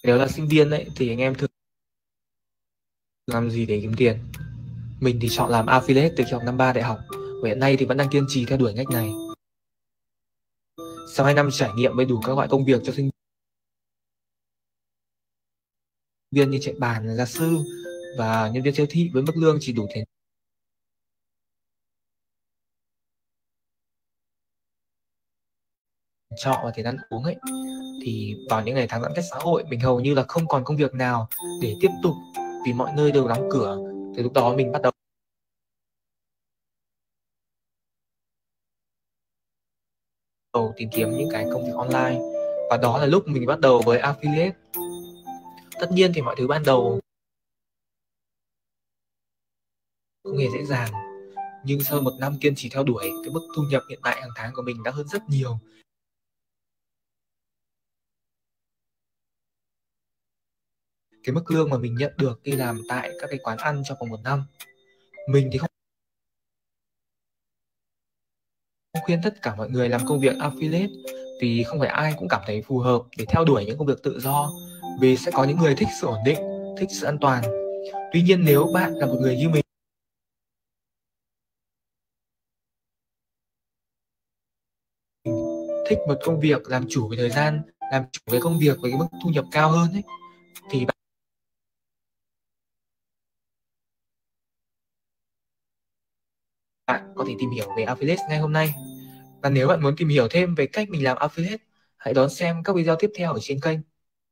Nếu là sinh viên ấy thì anh em thường làm gì để kiếm tiền? Mình thì chọn làm affiliate từ khi học năm 3 đại học, và hiện nay thì vẫn đang kiên trì theo đuổi ngách này. Sau 2 năm trải nghiệm với đủ các loại công việc cho sinh viên như chạy bàn, gia sư và nhân viên siêu thị với mức lương chỉ đủ tiền trọ và tiền ăn uống ấy, thì vào những ngày tháng giãn cách xã hội mình hầu như là không còn công việc nào để tiếp tục vì mọi nơi đều đóng cửa. Thì lúc đó mình bắt đầu tìm kiếm những cái công việc online, và đó là lúc mình bắt đầu với affiliate. Tất nhiên thì mọi thứ ban đầu không hề dễ dàng, nhưng sau 1 năm kiên trì theo đuổi, cái mức thu nhập hiện tại hàng tháng của mình đã hơn rất nhiều. Cái mức lương mà mình nhận được khi làm tại các cái quán ăn trong vòng 1 năm. Mình thì không khuyên tất cả mọi người làm công việc affiliate, vì không phải ai cũng cảm thấy phù hợp để theo đuổi những công việc tự do, vì sẽ có những người thích sự ổn định, thích sự an toàn. Tuy nhiên nếu bạn là một người như mình, thích một công việc làm chủ về thời gian, làm chủ về công việc với cái mức thu nhập cao hơn ấy, thì bạn có thể tìm hiểu về affiliate ngay hôm nay. Và nếu bạn muốn tìm hiểu thêm về cách mình làm affiliate, hãy đón xem các video tiếp theo ở trên kênh.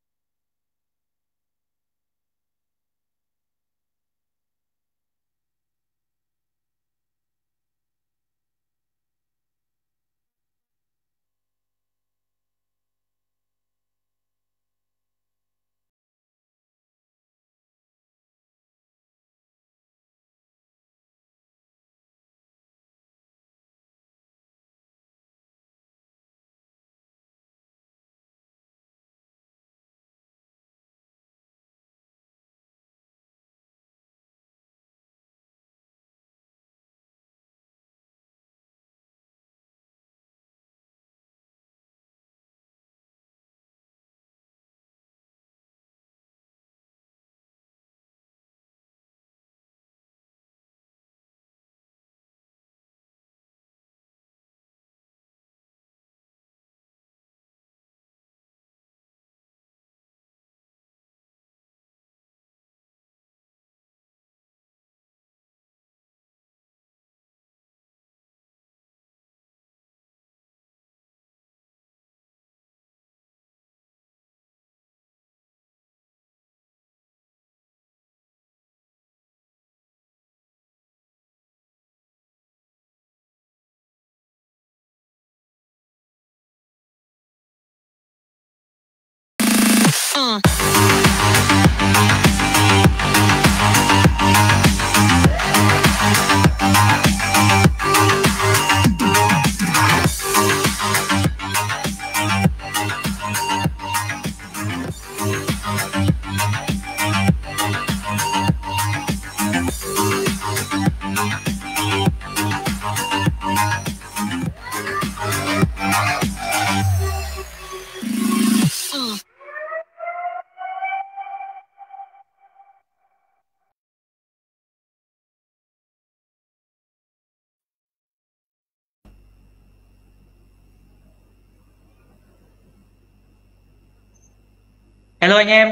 Hello anh em.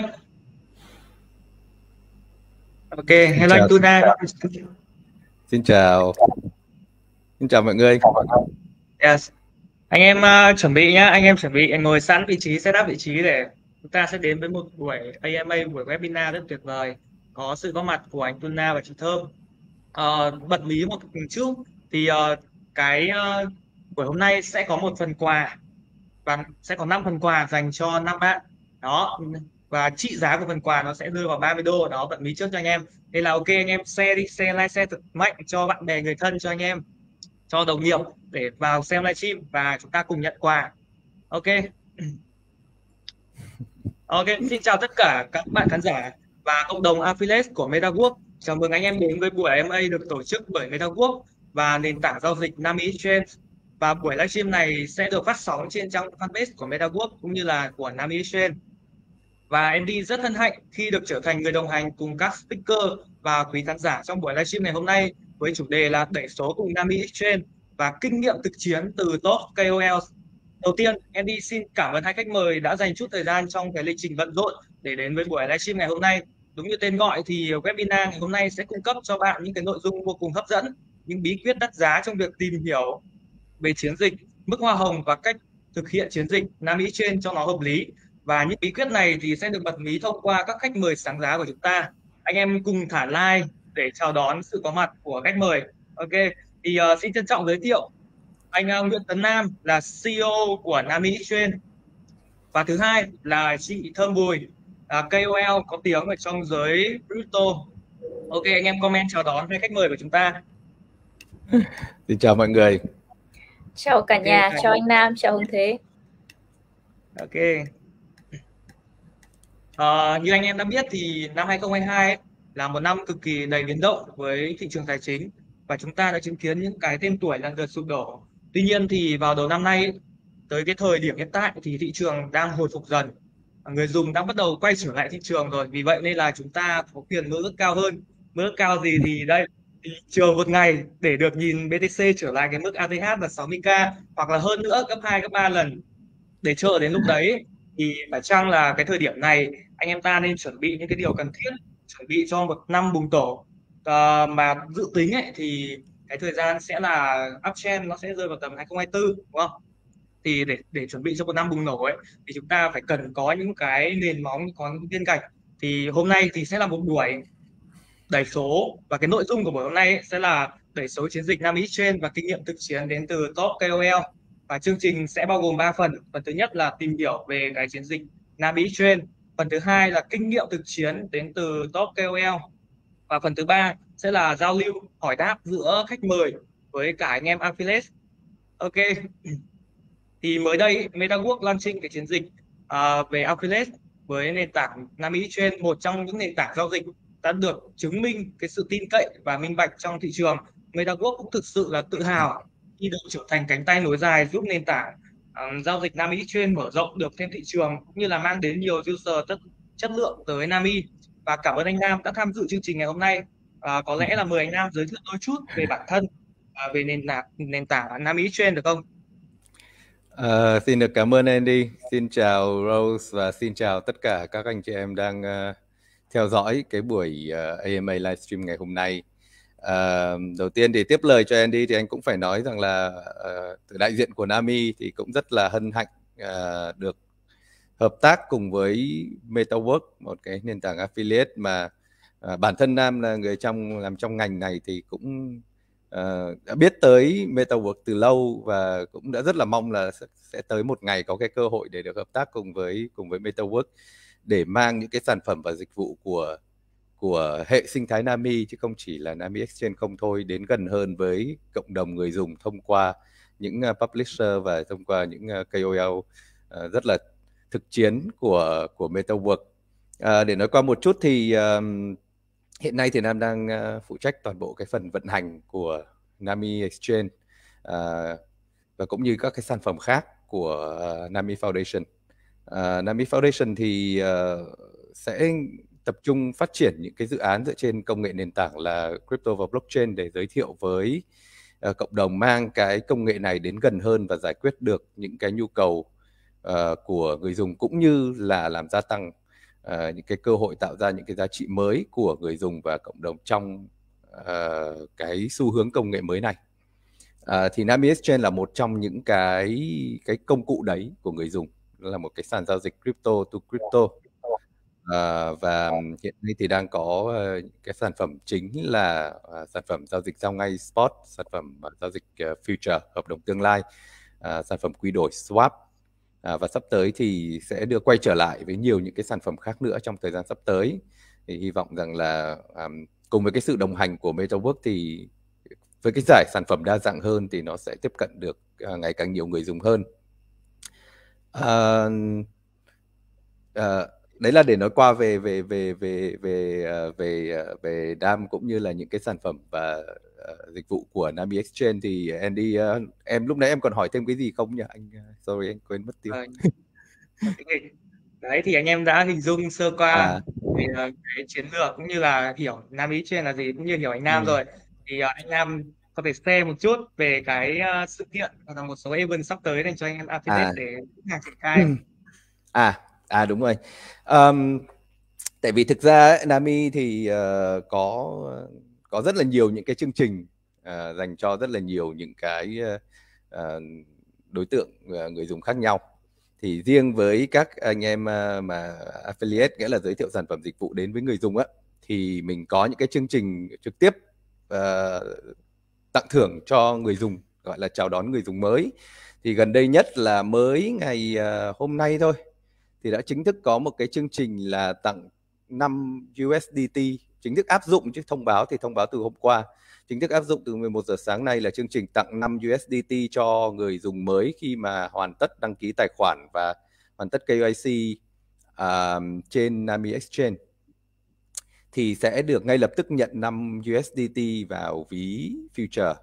Ok, hello anh Tuna. Xin chào. Xin chào mọi người. Yes. Anh em chuẩn bị nhá, anh em chuẩn bị, anh ngồi sẵn vị trí, setup vị trí để chúng ta sẽ đến với một buổi AMA, buổi webinar rất tuyệt vời. Có sự góp mặt của anh Tuna và chị Thơm. Bật mí một chút thì buổi hôm nay sẽ có một phần quà, và sẽ có 5 phần quà dành cho 5 bạn. Đó, và trị giá của phần quà nó sẽ rơi vào 30 đô. Đó, bật mí trước cho anh em. Đây là ok, anh em share đi, share, like, share thật mạnh cho bạn bè, người thân, cho anh em, cho đồng nghiệp để vào xem livestream và chúng ta cùng nhận quà. Ok. Ok, xin chào tất cả các bạn khán giả và cộng đồng affiliate của MetaWork. Chào mừng anh em đến với buổi AMA được tổ chức bởi MetaWork và nền tảng giao dịch Nam Exchange. Và buổi livestream này sẽ được phát sóng trên trang fanpage của MetaWork cũng như là của Nam Exchange. Và Andy rất hân hạnh khi được trở thành người đồng hành cùng các speaker và quý khán giả trong buổi livestream ngày hôm nay với chủ đề là đẩy số cùng Nami Exchange và kinh nghiệm thực chiến từ top KOL. Đầu tiên, Andy xin cảm ơn hai khách mời đã dành chút thời gian trong cái lịch trình bận rộn để đến với buổi livestream ngày hôm nay. Đúng như tên gọi thì webinar ngày hôm nay sẽ cung cấp cho bạn những cái nội dung vô cùng hấp dẫn, những bí quyết đắt giá trong việc tìm hiểu về chiến dịch, mức hoa hồng và cách thực hiện chiến dịch Nam Mỹ trên cho nó hợp lý. Và những bí quyết này thì sẽ được bật mí thông qua các khách mời sáng giá của chúng ta. Anh em cùng thả like để chào đón sự có mặt của khách mời. Ok, thì xin trân trọng giới thiệu anh Nguyễn Tấn Nam là CEO của Nam Mỹ Exchange, và thứ hai là chị Thơm Bùi, KOL có tiếng ở trong giới crypto. Ok, anh em comment chào đón hai khách mời của chúng ta. Xin chào mọi người. Chào cả nhà, chào anh Nam, chào Hưng Thế. Ok. Như anh em đã biết thì năm 2022 ấy, là một năm cực kỳ đầy biến động với thị trường tài chính, và chúng ta đã chứng kiến những cái tên tuổi lần lượt sụp đổ. Tuy nhiên thì vào đầu năm nay ấy, tới cái thời điểm hiện tại thì thị trường đang hồi phục dần. Người dùng đang bắt đầu quay trở lại thị trường rồi. Vì vậy nên là chúng ta có quyền mơ ước cao hơn. Mơ ước cao gì thì đây, thì chờ một ngày để được nhìn BTC trở lại cái mức ATH là 60k hoặc là hơn nữa, gấp 2 gấp 3 lần. Để chờ đến lúc đấy thì phải chăng là cái thời điểm này anh em ta nên chuẩn bị những cái điều cần thiết, chuẩn bị cho một năm bùng nổ. Mà dự tính ấy thì cái thời gian sẽ là uptrend, nó sẽ rơi vào tầm 2024, đúng không? Thì để chuẩn bị cho một năm bùng nổ ấy thì chúng ta phải cần có những cái nền móng, có những viên gạch. Thì hôm nay thì sẽ là một buổi đẩy số, và cái nội dung của buổi hôm nay ấy sẽ là đẩy số chiến dịch Nam Exchange và kinh nghiệm thực chiến đến từ top KOL. Và chương trình sẽ bao gồm 3 phần. Phần thứ nhất là tìm hiểu về cái chiến dịch Nam Exchange, phần thứ hai là kinh nghiệm thực chiến đến từ top KOL, và phần thứ ba sẽ là giao lưu hỏi đáp giữa khách mời với cả anh em affiliate. Ok, thì mới đây MetaWorks launching cái chiến dịch về affiliate với nền tảng Nam Exchange, một trong những nền tảng giao dịch đã được chứng minh cái sự tin cậy và minh bạch trong thị trường. MetaWorks cũng thực sự là tự hào khi được trở thành cánh tay nối dài giúp nền tảng giao dịch Nam Exchange mở rộng được thêm thị trường, cũng như là mang đến nhiều user chất lượng tới Nami. Và cảm ơn anh Nam đã tham dự chương trình ngày hôm nay. Có lẽ là mời anh Nam giới thiệu đôi chút về bản thân, về nền tảng Nami Exchange được không? Xin được cảm ơn Andy, xin chào Rose và xin chào tất cả các anh chị em đang theo dõi cái buổi AMA livestream ngày hôm nay. Đầu tiên thì tiếp lời cho Andy thì anh cũng phải nói rằng là từ đại diện của Nami thì cũng rất là hân hạnh được hợp tác cùng với MetaWorks, một cái nền tảng affiliate mà bản thân Nam là người làm trong ngành này thì cũng đã biết tới MetaWorks từ lâu và cũng đã rất là mong là sẽ tới một ngày có cái cơ hội để được hợp tác cùng với MetaWorks để mang những cái sản phẩm và dịch vụ của hệ sinh thái Nami, chứ không chỉ là Nami Exchange không thôi, đến gần hơn với cộng đồng người dùng thông qua những publisher và thông qua những KOL rất là thực chiến của MetaWorks. Để nói qua một chút thì hiện nay thì Nam đang phụ trách toàn bộ cái phần vận hành của Nami Exchange và cũng như các cái sản phẩm khác của Nami Foundation. Nami Foundation thì sẽ tập trung phát triển những cái dự án dựa trên công nghệ nền tảng là crypto và blockchain để giới thiệu với cộng đồng, mang cái công nghệ này đến gần hơn và giải quyết được những cái nhu cầu của người dùng, cũng như là làm gia tăng những cái cơ hội tạo ra những cái giá trị mới của người dùng và cộng đồng trong cái xu hướng công nghệ mới này. Thì Nami Exchange là một trong những cái công cụ đấy của người dùng, là một cái sàn giao dịch crypto to crypto. Và hiện nay thì đang có cái sản phẩm chính là sản phẩm giao dịch giao ngay spot, sản phẩm giao dịch future, hợp đồng tương lai, sản phẩm quy đổi swap, và sắp tới thì sẽ đưa quay trở lại với nhiều những cái sản phẩm khác nữa trong thời gian sắp tới. Thì hy vọng rằng là cùng với cái sự đồng hành của MetaWorks thì với cái giải sản phẩm đa dạng hơn thì nó sẽ tiếp cận được ngày càng nhiều người dùng hơn. Đấy là để nói qua về DAM cũng như là những cái sản phẩm và dịch vụ của Nami Exchange. Thì Andy, em lúc nãy em còn hỏi thêm cái gì không nhỉ anh? Sorry, anh quên mất tiêu. Đấy thì anh em đã hình dung sơ qua À, về cái chiến lược cũng như là hiểu Nam Exchange là gì, cũng như hiểu anh Nam ừ. rồi. Thì anh Nam có thể share một chút về cái sự kiện hoặc là một số event sắp tới dành cho anh em affiliate À, để khách hàng triển khai. đúng rồi. Ờm, Tại vì thực ra ấy, Nami thì có rất là nhiều những cái chương trình dành cho rất là nhiều những cái ờ, đối tượng người dùng khác nhau. Thì riêng với các anh em mà affiliate, nghĩa là giới thiệu sản phẩm dịch vụ đến với người dùng á, thì mình có những cái chương trình trực tiếp ờ, tặng thưởng cho người dùng, gọi là chào đón người dùng mới. Thì gần đây nhất là mới ngày hôm nay thôi, thì đã chính thức có một cái chương trình là tặng 5 USDT chính thức áp dụng, chứ thông báo thì thông báo từ hôm qua, chính thức áp dụng từ 11 giờ sáng nay, là chương trình tặng 5 USDT cho người dùng mới khi mà hoàn tất đăng ký tài khoản và hoàn tất KYC trên Nami Exchange, thì sẽ được ngay lập tức nhận 5 USDT vào ví future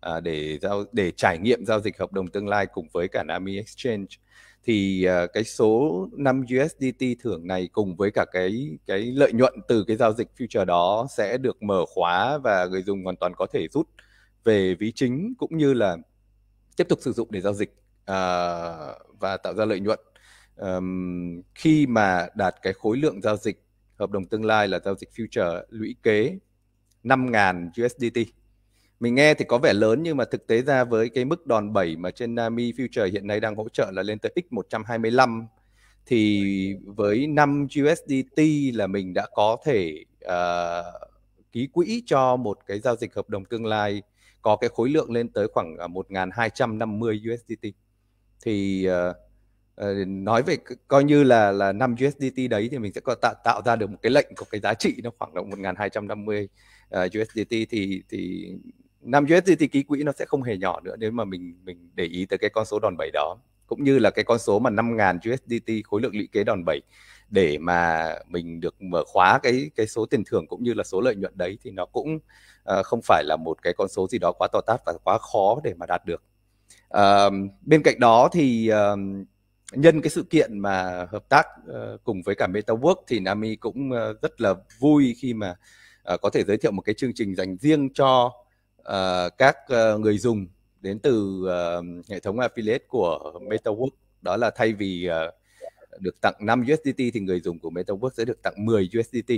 để trải nghiệm giao dịch hợp đồng tương lai cùng với cả Nami Exchange. Thì cái số 5 USDT thưởng này cùng với cả cái lợi nhuận từ cái giao dịch future đó sẽ được mở khóa, và người dùng hoàn toàn có thể rút về ví chính cũng như là tiếp tục sử dụng để giao dịch và tạo ra lợi nhuận khi mà đạt cái khối lượng giao dịch hợp đồng tương lai là giao dịch future lũy kế 5.000 USDT. Mình nghe thì có vẻ lớn, nhưng mà thực tế ra với cái mức đòn bẩy mà trên Nami Future hiện nay đang hỗ trợ là lên tới x125, thì với 5 USDT là mình đã có thể ký quỹ cho một cái giao dịch hợp đồng tương lai có cái khối lượng lên tới khoảng 1.250 USDT. Thì nói về coi như là 5 USDT đấy thì mình sẽ có tạo ra được một cái lệnh có cái giá trị nó khoảng là 1.250 USDT. Thì 5 USDT ký quỹ nó sẽ không hề nhỏ nữa nếu mà mình để ý tới cái con số đòn bẩy đó, cũng như là cái con số mà 5.000 USDT khối lượng lũy kế đòn bẩy để mà mình được mở khóa cái số tiền thưởng cũng như là số lợi nhuận đấy, thì nó cũng không phải là một cái con số gì đó quá to tát và quá khó để mà đạt được. Bên cạnh đó thì nhân cái sự kiện mà hợp tác cùng với cả MetaWork, thì Nami cũng rất là vui khi mà có thể giới thiệu một cái chương trình dành riêng cho các người dùng đến từ hệ thống affiliate của MetaWork. Đó là thay vì được tặng 5 USDT thì người dùng của MetaWork sẽ được tặng 10 USDT.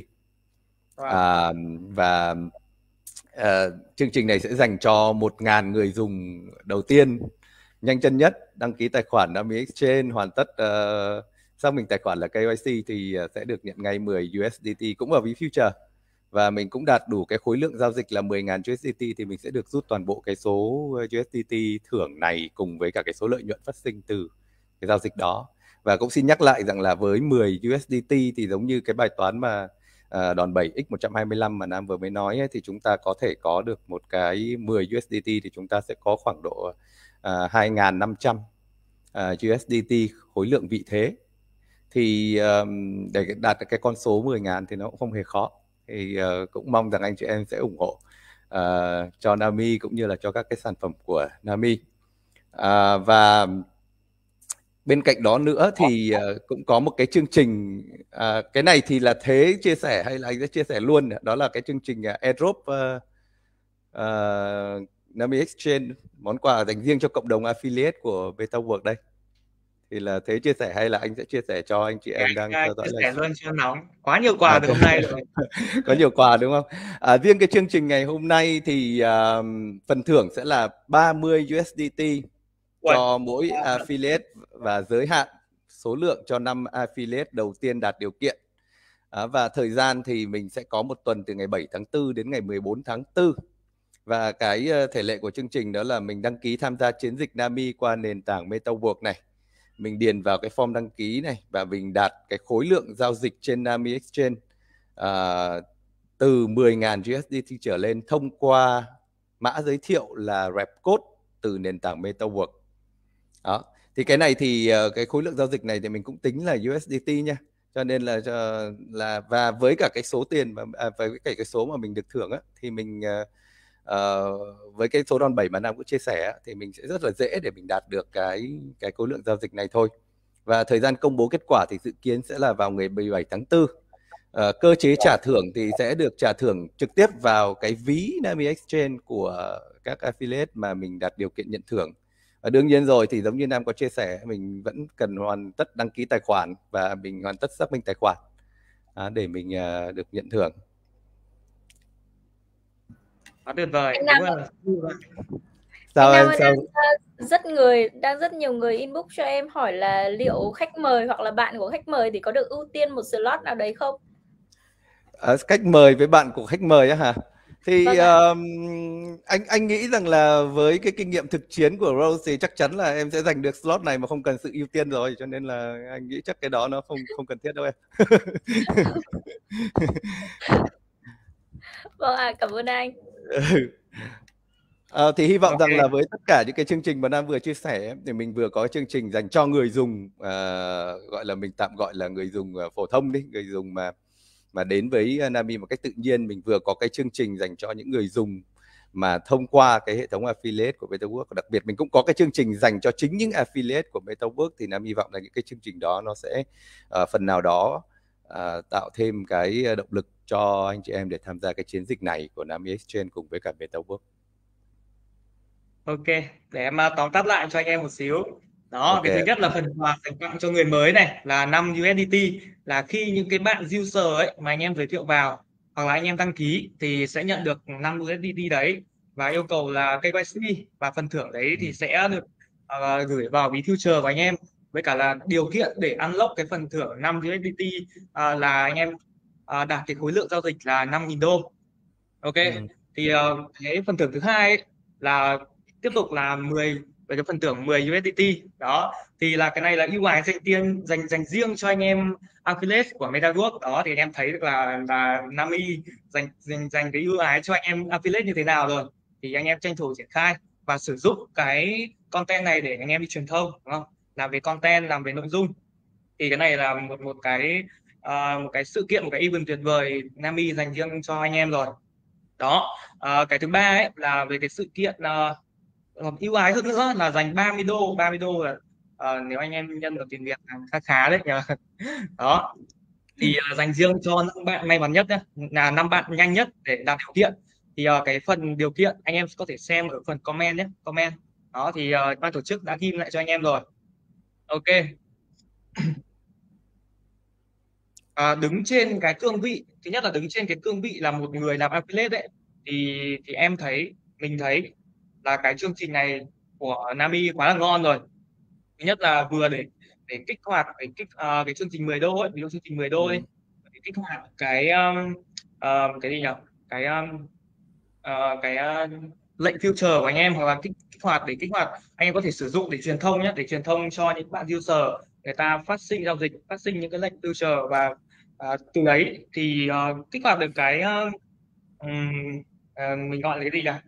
Và chương trình này sẽ dành cho 1.000 người dùng đầu tiên nhanh chân nhất đăng ký tài khoản Nami Exchange, hoàn tất xác minh tài khoản là KYC thì sẽ được nhận ngay 10 USDT cũng vào ví future. Và mình cũng đạt đủ cái khối lượng giao dịch là 10.000 USDT thì mình sẽ được rút toàn bộ cái số USDT thưởng này cùng với cả cái số lợi nhuận phát sinh từ cái giao dịch đó. Và cũng xin nhắc lại rằng là với 10 USDT thì giống như cái bài toán mà đòn bẩy x125 mà Nam vừa mới nói ấy, thì chúng ta có thể có được một cái 10 USDT thì chúng ta sẽ có khoảng độ 2.500 USDT khối lượng vị thế. Thì để đạt được cái con số 10.000 thì nó cũng không hề khó. Thì cũng mong rằng anh chị em sẽ ủng hộ cho Nami cũng như là cho các cái sản phẩm của Nami. Và bên cạnh đó nữa thì cũng có một cái chương trình, cái này thì là Thế chia sẻ hay là anh sẽ chia sẻ luôn, đó là cái chương trình airdrop Nami Exchange, món quà dành riêng cho cộng đồng affiliate của MetaWork đây. Thì là Thế chia sẻ hay là anh sẽ chia sẻ cho anh chị em đang theo dõi Chia sẻ livestream? luôn cho nóng, quá nhiều quà từ hôm nay rồi. Có nhiều quà đúng không? Riêng cái chương trình ngày hôm nay thì phần thưởng sẽ là 30 USDT cho mỗi affiliate và giới hạn số lượng cho 5 affiliate đầu tiên đạt điều kiện. Và thời gian thì mình sẽ có một tuần từ ngày 7 tháng 4 đến ngày 14 tháng 4. Và cái thể lệ của chương trình đó là mình đăng ký tham gia chiến dịch Nami qua nền tảng MetaWork này. Mình điền vào cái form đăng ký này và mình đạt cái khối lượng giao dịch trên Nami Exchange từ 10.000 USDT trở lên thông qua mã giới thiệu là rep code từ nền tảng MetaWork. Đó. Thì cái này thì cái khối lượng giao dịch này thì mình cũng tính là USDT nha. Cho nên là và với cả cái số tiền và với cả cái số mà mình được thưởng á, thì mình với cái số đòn bẩy mà Nam cũng chia sẻ thì mình sẽ rất là dễ để mình đạt được cái khối lượng giao dịch này thôi. và thời gian công bố kết quả thì dự kiến sẽ là vào ngày 17 tháng 4. Cơ chế trả thưởng thì sẽ được trả thưởng trực tiếp vào cái ví Nami Exchange của các affiliate mà mình đạt điều kiện nhận thưởng. Và đương nhiên rồi thì giống như Nam có chia sẻ, mình vẫn cần hoàn tất đăng ký tài khoản và mình hoàn tất xác minh tài khoản để mình được nhận thưởng. Tuyệt vời. Anh Nam Đúng là Sao Anh em Nam ơi, sao? đang rất nhiều người inbox cho em hỏi là liệu khách mời hoặc là bạn của khách mời thì có được ưu tiên một slot nào đấy không? Khách mời với bạn của khách mời á hả? Thì Vâng ạ. anh nghĩ rằng là với cái kinh nghiệm thực chiến của Rose thì chắc chắn là em sẽ giành được slot này mà không cần sự ưu tiên rồi, cho nên là anh nghĩ chắc cái đó nó không cần thiết đâu em. Vâng ạ, cảm ơn anh. Thì hy vọng rằng ok. là với tất cả những cái chương trình mà Nam vừa chia sẻ thì mình vừa có chương trình dành cho người dùng, gọi là mình tạm gọi là người dùng phổ thông đi, người dùng mà đến với Nami một cách tự nhiên. Mình vừa có cái chương trình dành cho những người dùng mà thông qua cái hệ thống affiliate của MetaWorks. Đặc biệt mình cũng có cái chương trình dành cho chính những affiliate của MetaWorks. Thì Nam hy vọng là những cái chương trình đó nó sẽ phần nào đó tạo thêm cái động lực cho anh chị em để tham gia cái chiến dịch này của Nami Exchange cùng với cả MetaWorks. Ok, để em tóm tắt lại cho anh em một xíu. Đó, Ok. cái thứ nhất là phần quà dành tặng cho người mới này là 5 USDT, là khi những cái bạn user ấy mà anh em giới thiệu vào hoặc là anh em đăng ký thì sẽ nhận được 5 USDT đấy, và yêu cầu là KYC, và phần thưởng đấy thì sẽ được gửi vào ví future của anh em, với cả là điều kiện để unlock cái phần thưởng 5 USDT là anh em đạt cái khối lượng giao dịch là 5.000 đô. Ok, thì cái phần thưởng thứ hai ấy, là tiếp tục là 10 về cái phần thưởng 10 USDT. Đó thì là cái này là ưu ái dành riêng cho anh em affiliate của MetaWorks. Đó thì anh em thấy được là Nami dành cái ưu ái cho anh em affiliate như thế nào rồi, thì anh em tranh thủ triển khai và sử dụng cái content này để anh em đi truyền thông, đúng không, làm về content, làm về nội dung. Thì cái này là một cái một cái sự kiện, một cái event tuyệt vời Nami dành riêng cho anh em rồi. Đó, cái thứ ba ấy là về cái sự kiện ưu ái hơn nữa là dành 30 đô. 30 đô là nếu anh em nhân được tiền Việt là khá khá đấy nhờ. Đó thì dành riêng cho 5 bạn may mắn nhất nhé, là 5 bạn nhanh nhất để đạt điều kiện. Thì cái phần điều kiện anh em có thể xem ở phần comment nhé, comment. Đó thì ban tổ chức đã ghi lại cho anh em rồi. Ok. Đứng trên cái cương vị, thứ nhất là đứng trên cái cương vị là một người làm affiliate đấy, thì mình thấy là cái chương trình này của Nami quá là ngon rồi. Thứ nhất là vừa để kích hoạt cái chương trình 10 đô ấy, ví dụ chương trình 10 đô ấy, để kích hoạt cái gì nhỉ, cái lệnh future của anh em, hoặc là kích hoạt để kích hoạt anh em có thể sử dụng để truyền thông nhé, để truyền thông cho những bạn user, người ta phát sinh giao dịch, phát sinh những cái lệnh future, và từ đấy thì kích hoạt được cái mình gọi là cái gì nhỉ,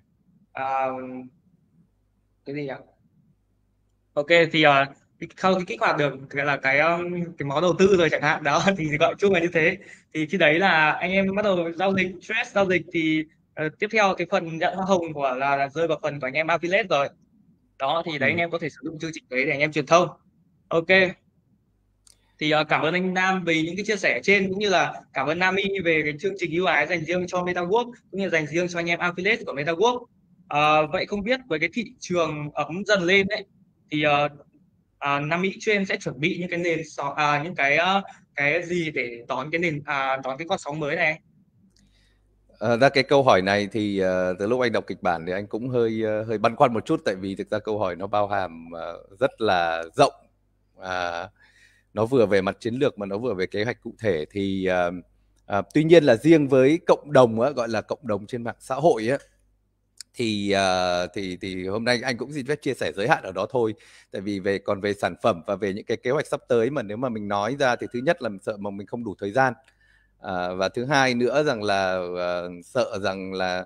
cái gì nhỉ. Ok thì sau khi kích hoạt được cái là cái máu đầu tư rồi chẳng hạn, đó thì gọi chung là như thế. Thì khi đấy là anh em bắt đầu giao dịch, stress giao dịch, thì tiếp theo cái phần nhận hoa hồng của là rơi vào phần của anh em affiliate rồi. Đó thì đấy anh em có thể sử dụng chương trình đấy để anh em truyền thông. Ok, thì cảm ơn anh Nam vì những cái chia sẻ trên, cũng như là cảm ơn Nami về cái chương trình ưu ái dành riêng cho MetaWorks, cũng như dành riêng cho anh em affiliate của MetaWorks. Vậy không biết với cái thị trường ấm dần lên đấy, thì Nami trên sẽ chuẩn bị những cái những cái gì để đón đón cái con sóng mới này? Ra cái câu hỏi này thì từ lúc anh đọc kịch bản thì anh cũng hơi băn khoăn một chút, tại vì thực ra câu hỏi nó bao hàm rất là rộng. Nó vừa về mặt chiến lược mà nó vừa về kế hoạch cụ thể. Thì tuy nhiên là riêng với cộng đồng á, gọi là cộng đồng trên mạng xã hội á, thì hôm nay anh cũng xin phép chia sẻ giới hạn ở đó thôi. Tại vì còn về sản phẩm và về những cái kế hoạch sắp tới mà nếu mà mình nói ra thì thứ nhất là sợ mà mình không đủ thời gian, và thứ hai nữa rằng là sợ rằng là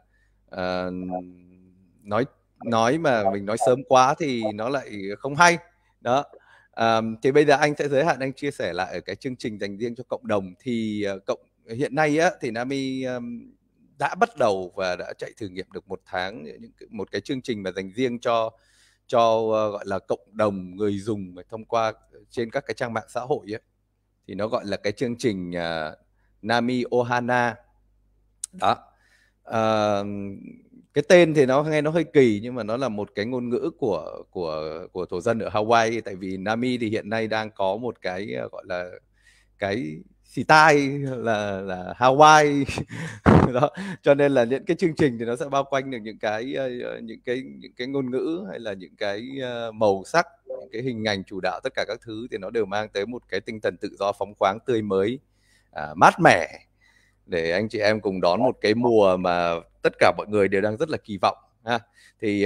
nói mà mình nói sớm quá thì nó lại không hay. Đó. Thì bây giờ anh sẽ giới hạn, anh chia sẻ lại ở cái chương trình dành riêng cho cộng đồng. Thì hiện nay á, thì Nami đã bắt đầu và đã chạy thử nghiệm được 1 tháng một cái chương trình mà dành riêng cho cho gọi là cộng đồng người dùng thông qua trên các cái trang mạng xã hội ấy, thì nó gọi là cái chương trình Nami Ohana đó. Ờ, cái tên thì nó nghe nó hơi kỳ, nhưng mà nó là một cái ngôn ngữ của thổ dân ở Hawaii, tại vì Nami thì hiện nay đang có một cái gọi là cái style là Hawaii đó, cho nên là những cái chương trình thì nó sẽ bao quanh được những cái những cái ngôn ngữ hay là những cái màu sắc, những cái hình ảnh chủ đạo, tất cả các thứ thì nó đều mang tới một cái tinh thần tự do, phóng khoáng, tươi mới, mát mẻ, để anh chị em cùng đón một cái mùa mà tất cả mọi người đều đang rất là kỳ vọng ha. Thì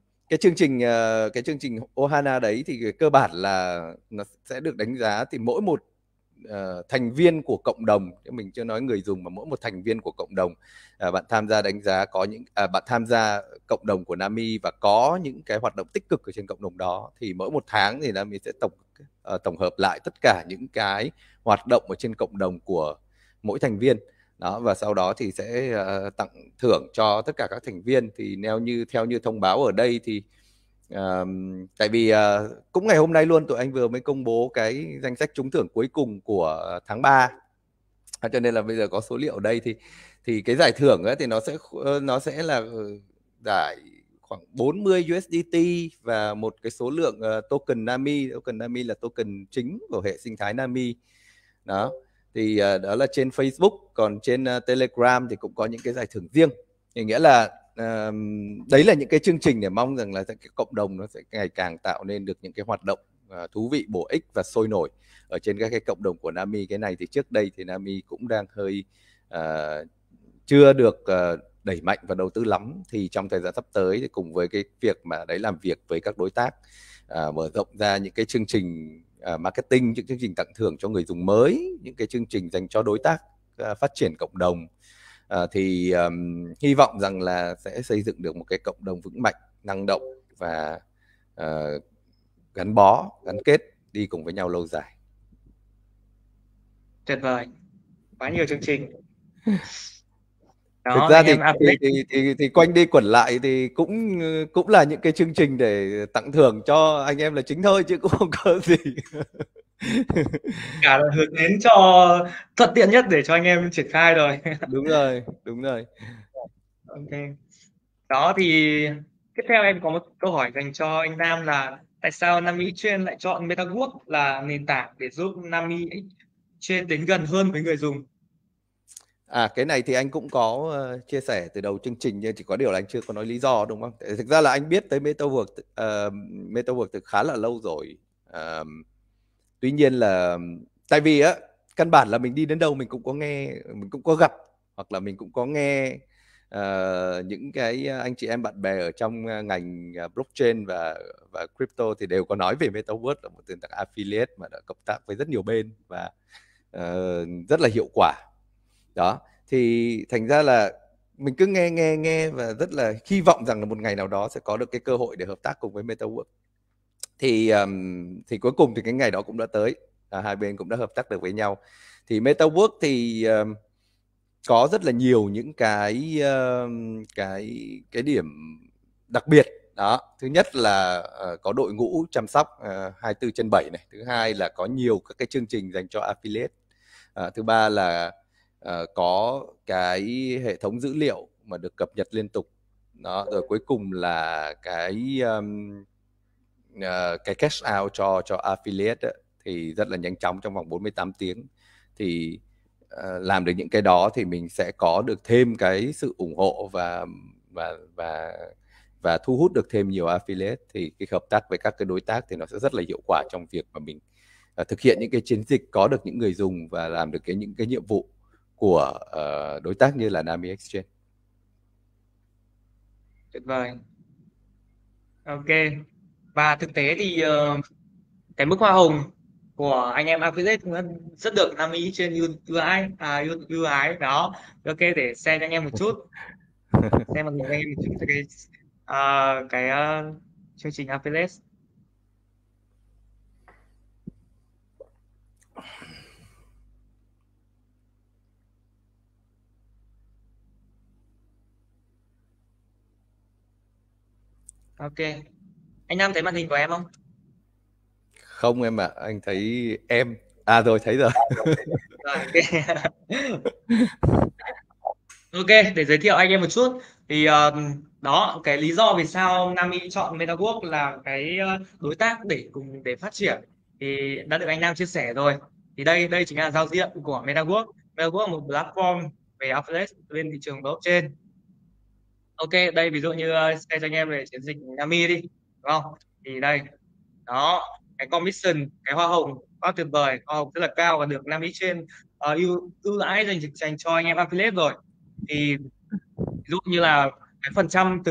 cái chương trình Ohana đấy thì cơ bản là nó sẽ được đánh giá, thì mỗi một thành viên của cộng đồng, mình chưa nói người dùng mà mỗi một thành viên của cộng đồng, bạn tham gia đánh giá có những bạn tham gia cộng đồng của Nami và có những cái hoạt động tích cực ở trên cộng đồng đó, thì mỗi một tháng thì Nami sẽ tổng hợp lại tất cả những cái hoạt động ở trên cộng đồng của mỗi thành viên đó, và sau đó thì sẽ tặng thưởng cho tất cả các thành viên. Thì theo như thông báo ở đây thì tại vì cũng ngày hôm nay luôn tụi anh vừa mới công bố cái danh sách trúng thưởng cuối cùng của tháng 3, cho nên là bây giờ có số liệu ở đây, thì cái giải thưởng ấy thì nó sẽ là giải khoảng 40 USDT và một cái số lượng token Nami. Token Nami là token chính của hệ sinh thái Nami đó. Thì đó là trên Facebook, còn trên Telegram thì cũng có những cái giải thưởng riêng. Thì nghĩa là đấy là những cái chương trình để mong rằng là cái cộng đồng nó sẽ ngày càng tạo nên được những cái hoạt động thú vị, bổ ích và sôi nổi ở trên các cái cộng đồng của Nami. Cái này thì trước đây thì Nami cũng đang hơi chưa được đẩy mạnh và đầu tư lắm. Thì trong thời gian sắp tới thì cùng với cái việc mà đấy làm việc với các đối tác mở rộng ra những cái chương trình marketing, những chương trình tặng thưởng cho người dùng mới, những cái chương trình dành cho đối tác phát triển cộng đồng, thì hy vọng rằng là sẽ xây dựng được một cái cộng đồng vững mạnh, năng động và gắn bó, gắn kết đi cùng với nhau lâu dài. Tuyệt vời, quá nhiều chương trình. Thực Đó, ra anh em update. thì quanh đi quẩn lại thì cũng là những cái chương trình để tặng thưởng cho anh em là chính thôi, chứ cũng không có gì. Cả là hướng đến cho thuận tiện nhất để cho anh em triển khai rồi. Đúng rồi, đúng rồi. Ok. Đó thì tiếp theo em có một câu hỏi dành cho anh Nam là tại sao Nami Exchange lại chọn MetaWorks là nền tảng để giúp Nami Exchange đến gần hơn với người dùng? Cái này thì anh cũng có chia sẻ từ đầu chương trình, nhưng chỉ có điều là anh chưa có nói lý do, đúng không? Thực ra là anh biết tới MetaWorks từ khá là lâu rồi. Tuy nhiên là tại vì á, căn bản là mình đi đến đâu mình cũng có nghe, mình cũng có gặp, hoặc là mình cũng có nghe những cái anh chị em bạn bè ở trong ngành blockchain và crypto thì đều có nói về MetaWorks là một nền tảng affiliate mà đã cộng tác với rất nhiều bên và rất là hiệu quả. Đó, thì thành ra là mình cứ nghe và rất là hy vọng rằng là một ngày nào đó sẽ có được cái cơ hội để hợp tác cùng với MetaWorks. Thì cuối cùng thì cái ngày đó cũng đã tới, hai bên cũng đã hợp tác được với nhau. Thì MetaWorks thì có rất là nhiều những cái điểm đặc biệt đó. Thứ nhất là có đội ngũ chăm sóc 24/7 này. Thứ hai là có nhiều các cái chương trình dành cho affiliate. Thứ ba là có cái hệ thống dữ liệu mà được cập nhật liên tục đó. Rồi cuối cùng là cái cash out cho affiliate ấy, thì rất là nhanh chóng trong vòng 48 tiếng. Thì làm được những cái đó thì mình sẽ có được thêm cái sự ủng hộ và thu hút được thêm nhiều affiliate. Thì cái hợp tác với các cái đối tác thì nó sẽ rất là hiệu quả trong việc mà mình thực hiện những cái chiến dịch, có được những người dùng và làm được những cái nhiệm vụ của đối tác như là Nami Exchange. Tuyệt vời. Ok. Và thực tế thì cái mức hoa hồng của anh em affiliate cũng rất được Nami trên ưu ái ưu ái đó. Ok, để xem cho anh em một chút, xem mọi người anh em một chút về cái chương trình affiliate. Ok, Anh Nam thấy màn hình của em không? Không em ạ, anh thấy em. À rồi, thấy rồi. Rồi, ok. Ok, để giới thiệu anh em một chút thì đó cái lý do vì sao Nami chọn MetaWorks là cái đối tác để cùng để phát triển thì đã được anh Nam chia sẻ rồi. Thì đây đây chính là giao diện của MetaWorks. MetaWorks là một platform về affiliate bên thị trường blockchain. Ok, đây ví dụ như share cho anh em về chiến dịch Nami đi, đúng không? Thì đây, đó, cái commission, cái hoa hồng quá tuyệt vời, hoa hồng rất là cao và được Nami trên ưu đãi dành cho anh em affiliate rồi. Thì ví dụ như là cái phần trăm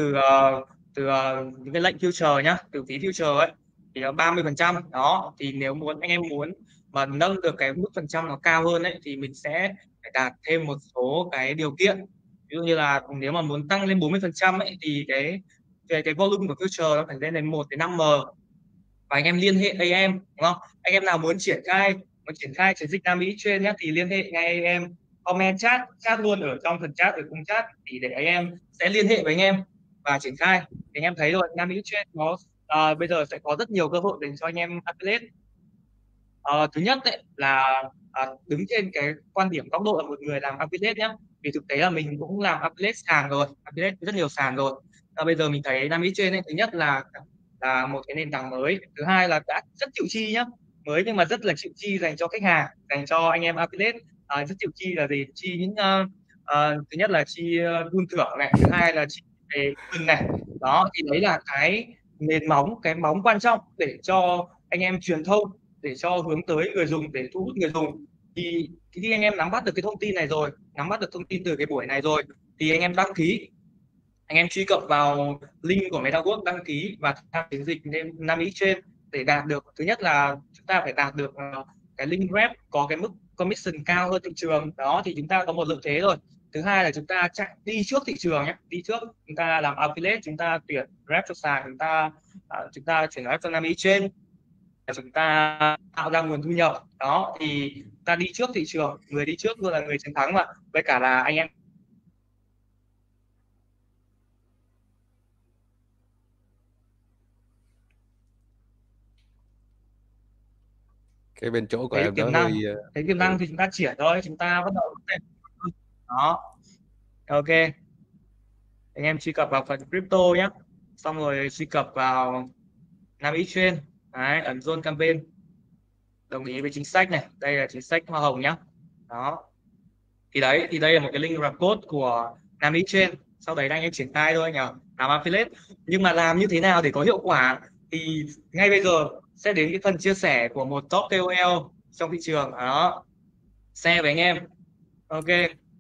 từ những cái lệnh future nhá, từ phí future ấy thì là 30%. Đó thì nếu anh em muốn mà nâng được cái mức phần trăm nó cao hơn ấy thì mình sẽ phải đạt thêm một số cái điều kiện. Ví dụ như là nếu mà muốn tăng lên 40% ấy thì cái volume của future nó phải lên đến 1 đến 5M. Và anh em liên hệ AM, đúng không? Anh em nào muốn triển khai chiến dịch Nam Mỹ trên nhé thì liên hệ ngay em, comment chat luôn ở trong phần chat, ở khung chat thì để anh em sẽ liên hệ với anh em và triển khai. Thì anh em thấy rồi, Nam Mỹ trên nó bây giờ sẽ có rất nhiều cơ hội dành cho anh em affiliate. Thứ nhất ấy, là đứng trên cái quan điểm góc độ là một người làm affiliate nhé, vì thực tế là mình cũng làm affiliate sàn rồi, affiliate rất nhiều sàn rồi. Bây giờ mình thấy Nam Mỹ trên ấy, thứ nhất là một cái nền tảng mới, thứ hai là đã rất chịu chi nhá, mới nhưng mà rất là chịu chi dành cho khách hàng, dành cho anh em affiliate. Rất chịu chi là gì? Chi những thứ nhất là chi đun thưởng này, thứ hai là chi về từng này. Đó thì đấy là cái nền móng, cái móng quan trọng để cho anh em truyền thông, để cho hướng tới người dùng, để thu hút người dùng. Thì khi anh em nắm bắt được cái thông tin này rồi, nắm bắt được thông tin từ cái buổi này rồi thì anh em đăng ký, anh em truy cập vào link của MetaWorks, đăng ký và tham chiến dịch lên Nam Exchange để đạt được, thứ nhất là chúng ta phải đạt được cái link rep có cái mức commission cao hơn thị trường. Đó thì chúng ta có một lợi thế rồi. Thứ hai là chúng ta chạy đi trước thị trường nhé, đi trước, chúng ta làm affiliate, chúng ta tuyển rep cho sàn, chúng ta chuyển rep cho Nam Exchange, chúng ta tạo ra nguồn thu nhập. Đó thì ta đi trước thị trường, người đi trước luôn là người chiến thắng mà. Với cả là anh em Cái bên chỗ của thấy em tiềm nó năng, hơi thấy tiềm năng thì chúng ta triển thôi, chúng ta bắt đầu. Đó, ok, anh em truy cập vào phần crypto nhé, xong rồi truy cập vào Nam Exchange, đấy, ấn zone campaign, đồng ý với chính sách này, đây là chính sách hoa hồng nhá. Đó thì đây là một cái link rep code của Nam Exchange, sau đấy anh em triển khai thôi nhỉ, làm affiliate. Nhưng mà làm như thế nào để có hiệu quả thì ngay bây giờ sẽ đến cái phần chia sẻ của một top KOL trong thị trường. Đó, share với anh em. Ok,